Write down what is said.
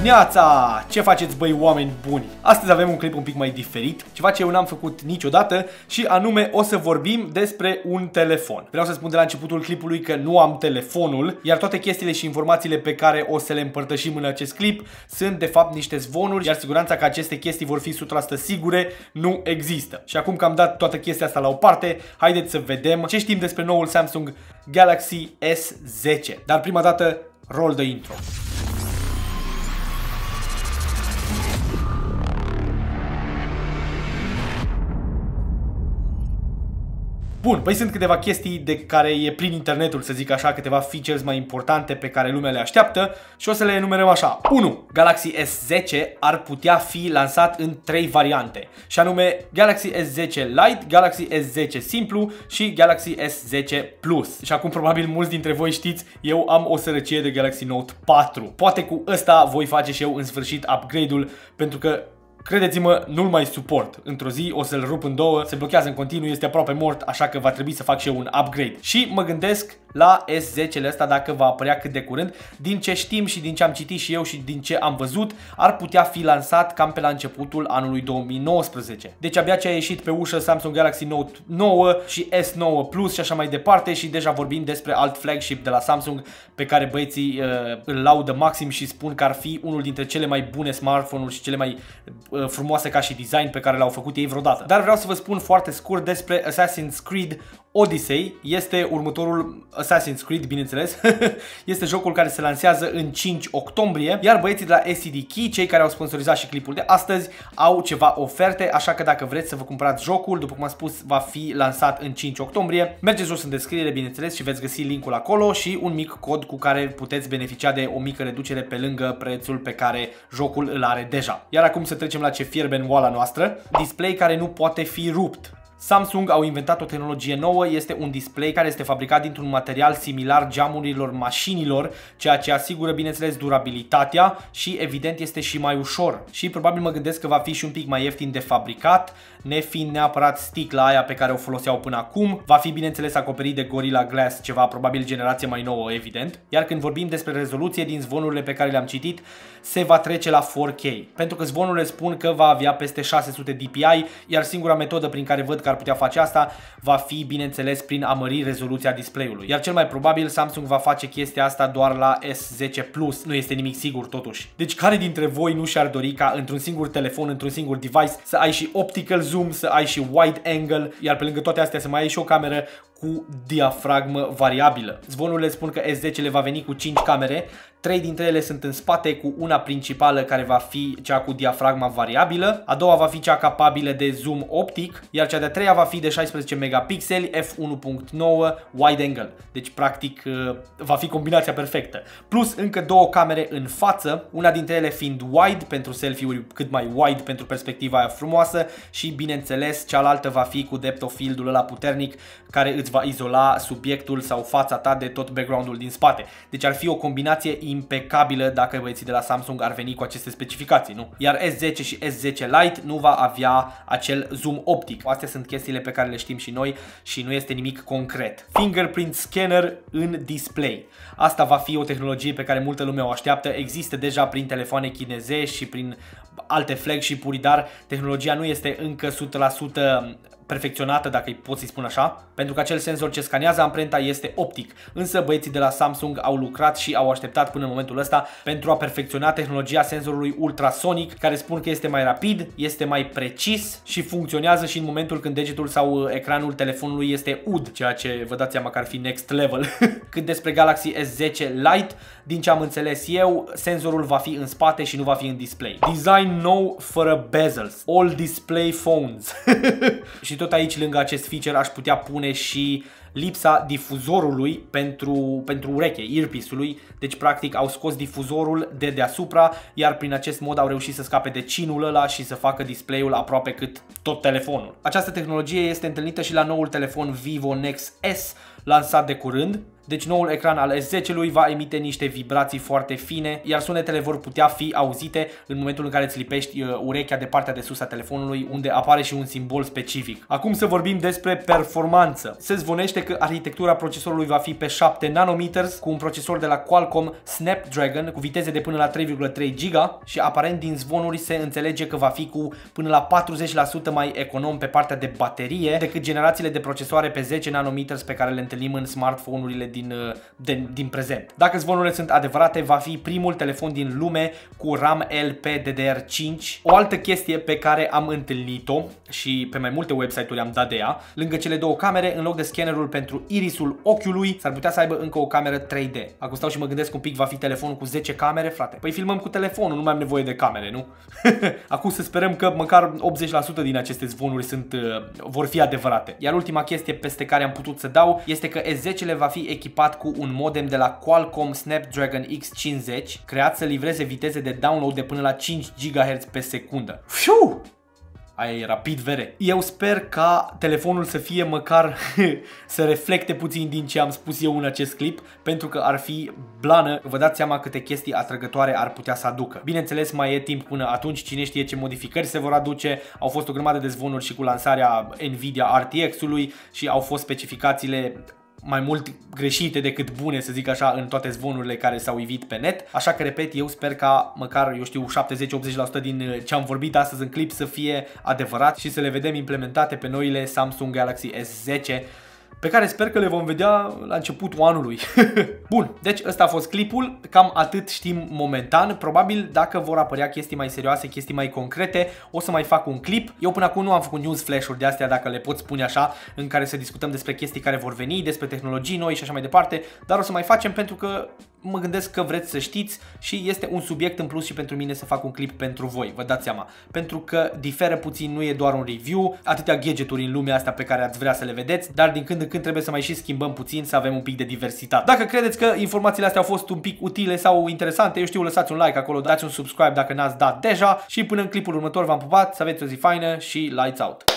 dimineața! Ce faceți, băi, oameni buni? Astăzi avem un clip un pic mai diferit, ceva ce eu n-am făcut niciodată, și anume o să vorbim despre un telefon. Vreau să spun de la începutul clipului că nu am telefonul, iar toate chestiile și informațiile pe care o să le împărtășim în acest clip sunt de fapt niște zvonuri, iar siguranța că aceste chestii vor fi 100% sigure nu există. Și acum că am dat toată chestia asta la o parte, haideți să vedem ce știm despre noul Samsung Galaxy S10. Dar prima dată, roll the intro. Bun, păi sunt câteva chestii de care e plin internetul, să zic așa, câteva features mai importante pe care lumea le așteaptă și o să le enumerăm așa. 1. Galaxy S10 ar putea fi lansat în 3 variante, și anume Galaxy S10 Lite, Galaxy S10 Simplu și Galaxy S10 Plus. Și acum probabil mulți dintre voi știți, eu am o sărăcie de Galaxy Note 4. Poate cu ăsta voi face și eu în sfârșit upgrade-ul, pentru că credeți-mă, nu-l mai suport. Într-o zi o să-l rup în două, se blochează în continuu, este aproape mort, așa că va trebui să fac și eu un upgrade. Și mă gândesc la S10-le ăsta dacă va apărea cât de curând. Din ce știm și din ce am citit și eu și din ce am văzut, ar putea fi lansat cam pe la începutul anului 2019. Deci abia ce a ieșit pe ușă Samsung Galaxy Note 9 și S9 Plus și așa mai departe, și deja vorbim despre alt flagship de la Samsung pe care băieții îl laudă maxim și spun că ar fi unul dintre cele mai bune smartphone-uri și cele mai frumoase ca și design pe care le-au făcut ei vreodată. Dar vreau să vă spun foarte scurt despre Assassin's Creed Odyssey. Este următorul Assassin's Creed, bineînțeles. Este jocul care se lansează în 5 octombrie, iar băieții de la SCD Key, cei care au sponsorizat și clipul de astăzi, au ceva oferte, așa că dacă vreți să vă cumpărați jocul, după cum am spus, va fi lansat în 5 octombrie. Mergeți jos în descriere, bineînțeles, și veți găsi linkul acolo și un mic cod cu care puteți beneficia de o mică reducere pe lângă prețul pe care jocul îl are deja. Iar acum să trecem la ce fierbe în oala noastră. Display care nu poate fi rupt. Samsung au inventat o tehnologie nouă, este un display care este fabricat dintr-un material similar geamurilor mașinilor, ceea ce asigură, bineînțeles, durabilitatea și evident este și mai ușor. Și probabil mă gândesc că va fi și un pic mai ieftin de fabricat, nefiind neapărat sticla aia pe care o foloseau până acum. Va fi, bineînțeles, acoperit de Gorilla Glass, ceva probabil generație mai nouă, evident. Iar când vorbim despre rezoluție, din zvonurile pe care le-am citit, se va trece la 4K. Pentru că zvonurile spun că va avea peste 600 dpi, iar singura metodă prin care văd că ar putea face asta va fi, bineînțeles, prin a mări rezoluția display-ului. Iar cel mai probabil Samsung va face chestia asta doar la S10 Plus. Nu este nimic sigur totuși. Deci care dintre voi nu și-ar dori ca într-un singur telefon, într-un singur device, să ai și optical zoom, să ai și wide angle, iar pe lângă toate astea să mai ai și o cameră cu diafragmă variabilă? Zvonurile spun că S10 le va veni cu 5 camere, 3 dintre ele sunt în spate, cu una principală care va fi cea cu diafragma variabilă, a doua va fi cea capabilă de zoom optic, iar cea de-a treia va fi de 16 megapixeli, f1.9 wide angle. Deci practic va fi combinația perfectă. Plus încă două camere în față, una dintre ele fiind wide pentru selfie-uri cât mai wide pentru perspectiva aia frumoasă, și bineînțeles cealaltă va fi cu depth of field-ul ăla puternic care îți va izola subiectul sau fața ta de tot background-ul din spate. Deci ar fi o combinație impecabilă dacă băieții de la Samsung ar veni cu aceste specificații, nu? Iar S10 și S10 Lite nu va avea acel zoom optic. Astea sunt chestiile pe care le știm și noi și nu este nimic concret. Fingerprint scanner în display. Asta va fi o tehnologie pe care multă lume o așteaptă. Există deja prin telefoane chineze și prin alte flagship-uri, dar tehnologia nu este încă 100% perfecționată, dacă îi pot să-i spun așa, pentru că acel senzor ce scanează amprenta este optic. Însă băieții de la Samsung au lucrat și au așteptat până în momentul ăsta pentru a perfecționa tehnologia senzorului ultrasonic, care spun că este mai rapid, este mai precis și funcționează și în momentul când degetul sau ecranul telefonului este UD, ceea ce vă dați seama că ar fi next level. Cât despre Galaxy S10 Lite, din ce am înțeles eu, senzorul va fi în spate și nu va fi în display. Design nou fără bezels. All display phones. Și tot aici, lângă acest feature, aș putea pune și lipsa difuzorului pentru ureche, earpiece-ului. Deci practic au scos difuzorul de deasupra, iar prin acest mod au reușit să scape de cinul ăla și să facă display-ul aproape cât tot telefonul. Această tehnologie este întâlnită și la noul telefon Vivo Nex S, lansat de curând. Deci noul ecran al S10-ului va emite niște vibrații foarte fine, iar sunetele vor putea fi auzite în momentul în care îți lipești urechea de partea de sus a telefonului, unde apare și un simbol specific. Acum să vorbim despre performanță. Se zvonește că arhitectura procesorului va fi pe 7 nanometers cu un procesor de la Qualcomm Snapdragon cu viteze de până la 3,3 GB și aparent din zvonuri se înțelege că va fi cu până la 40% mai econom pe partea de baterie decât generațiile de procesoare pe 10 nanometers pe care le întâlnim în smartphone-urile din prezent. Dacă zvonurile sunt adevărate, va fi primul telefon din lume cu RAM LPDDR5. O altă chestie pe care am întâlnit-o și pe mai multe website-uri am dat de ea, lângă cele două camere, în loc de scannerul pentru irisul ochiului, s-ar putea să aibă încă o cameră 3D. Acum stau și mă gândesc un pic, va fi telefonul cu 10 camere, frate. Păi filmăm cu telefonul, nu mai am nevoie de camere, nu? Acum să sperăm că măcar 80% din aceste zvonuri vor fi adevărate. Iar ultima chestie peste care am putut să dau este că S10-le va fi echipat cu un modem de la Qualcomm Snapdragon X50, creat să livreze viteze de download de până la 5 GHz pe secundă. Fiu! Aia e rapid, vere. Eu sper ca telefonul să fie măcar să reflecte puțin din ce am spus eu în acest clip, pentru că ar fi blană. Vă dați seama câte chestii atrăgătoare ar putea să aducă. Bineînțeles, mai e timp până atunci, cine știe ce modificări se vor aduce. Au fost o grămadă de zvonuri și cu lansarea Nvidia RTX-ului și au fost specificațiile mai mult greșite decât bune, să zic așa, în toate zvonurile care s-au ivit pe net. Așa că, repet, eu sper ca măcar, eu știu, 70-80% din ce am vorbit astăzi în clip să fie adevărat și să le vedem implementate pe noile Samsung Galaxy S10, pe care sper că le vom vedea la începutul anului. Bun, deci ăsta a fost clipul, cam atât știm momentan. Probabil dacă vor apărea chestii mai serioase, chestii mai concrete, o să mai fac un clip. Eu până acum nu am făcut news flash-uri de astea, dacă le pot spune așa, în care să discutăm despre chestii care vor veni, despre tehnologii noi și așa mai departe, dar o să mai facem pentru că mă gândesc că vreți să știți și este un subiect în plus și pentru mine să fac un clip pentru voi, vă dați seama. Pentru că diferă puțin, nu e doar un review, atâtea gadgeturi în lumea asta pe care ați vrea să le vedeți, dar din când în când trebuie să mai și schimbăm puțin, să avem un pic de diversitate. Dacă credeți că informațiile astea au fost un pic utile sau interesante, eu știu, lăsați un like acolo, dați un subscribe dacă n-ați dat deja și până în clipul următor v-am pupat, să aveți o zi faină și lights out!